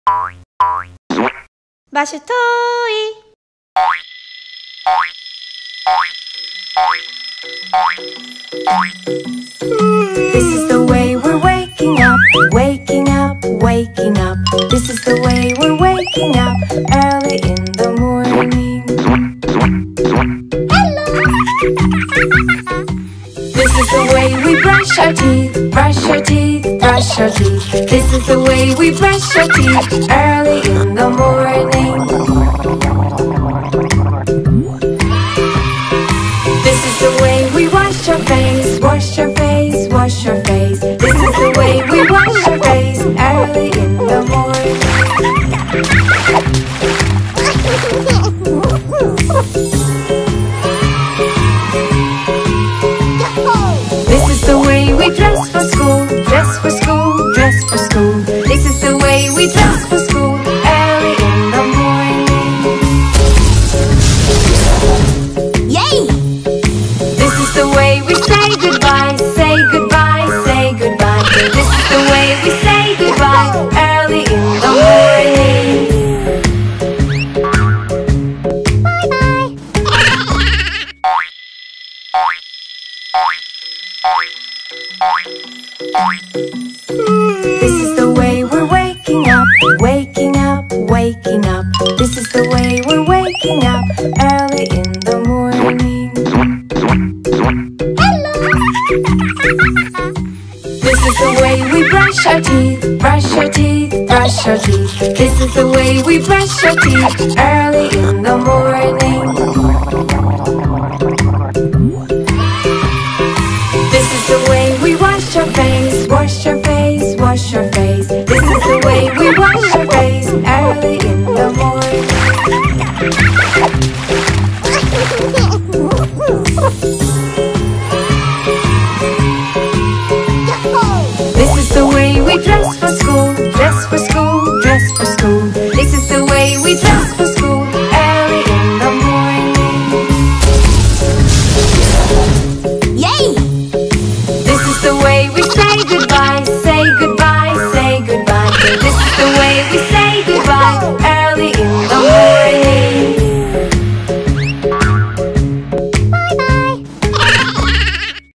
마실 토이. This is the way we're waking up, waking up, waking up. This is the way we're waking up early in the morning. Hello! This is the way we brush our teeth, brush our teeth, brush our teeth. This is the way we brush our teeth early in the morning. This is the way we wash our face, wash our face, wash our face. This is the way we wash our face early in the morning. This is the way we dress for school, dress for school, dress for school. This is the way we dress for school early in the morning. Yay! This is the way we say goodbye, say goodbye, say goodbye. This is the way we say goodbye early in the morning. This is the way we're waking up, waking up, waking up. This is the way we're waking up early in the morning. Hello! This is the way we brush our teeth, brush our teeth, brush our teeth. This is the way we brush our teeth early in the morning. This is the way we wash our face, wash our face, wash our face. This is the way we wash our face early in the morning. This is the way we dress for school, dress for school, dress for school. This is the way we dress for school early in the morning. Yay! This is the way we say goodbye, say goodbye, say goodbye. This is the way we